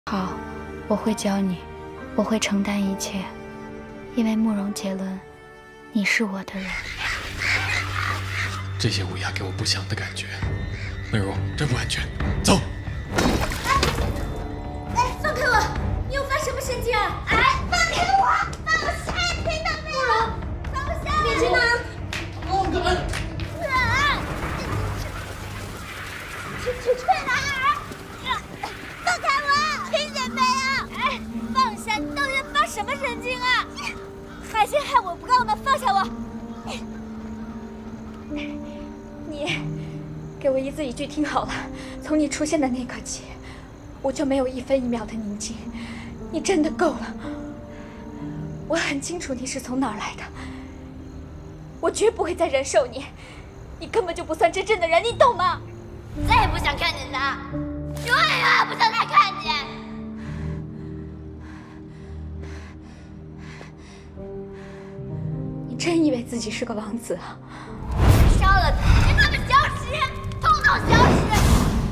好，我会教你，我会承担一切，因为慕容杰伦，你是我的人。 这些乌鸦给我不祥的感觉，美如真不安全，走。 放开我！你又发什么神经啊？放开我！放下！听到没有？放下！你去哪？ 放开！ 去哪儿？放开我！听见没有？放下！你到底在发什么神经啊？还先害我不告呢！放下我！ 你给我一字一句听好了，从你出现的那刻起，我就没有一分一秒的宁静。你真的够了！我很清楚你是从哪儿来的，我绝不会再忍受你。你根本就不算真正的人，你懂吗？ 再也不想看见他，永远不想再看见。 你真以为自己是个王子啊？ 烧了他，你快点消失，统统消失！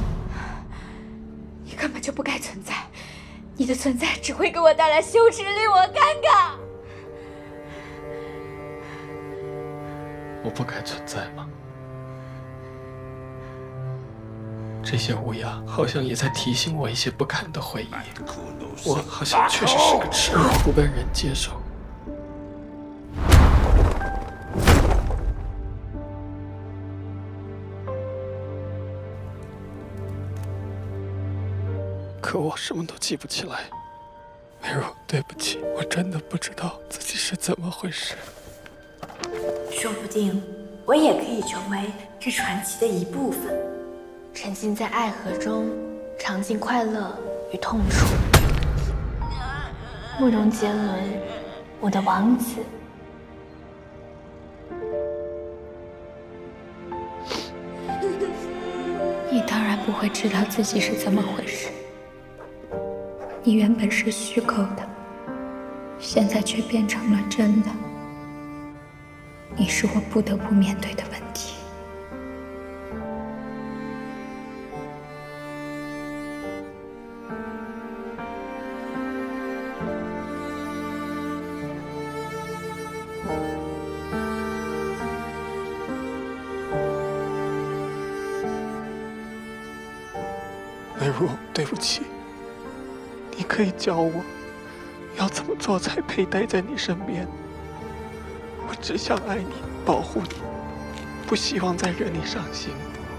你根本就不该存在，你的存在只会给我带来羞耻，令我尴尬。 我不该存在吗？这些乌鸦好像也在提醒我一些不堪的回忆。我好像确实是个耻辱，不被人接受。可我什么都记不起来。美如，对不起，我真的不知道自己是怎么回事。 说不定我也可以成为这传奇的一部分，沉浸在爱河中，尝尽快乐与痛楚。慕容杰伦，我的王子。 你当然不会知道自己是怎么回事。你原本是虚构的，现在却变成了真的。你是我不得不面对的问题。 美如，对不起，你可以教我要怎么做才配待在你身边。我只想爱你，保护你，不希望再惹你伤心。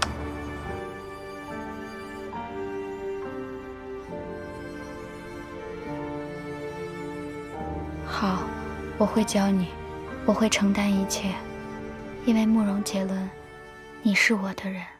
好，我会教你，我会承担一切，因为慕容杰伦，你是我的人。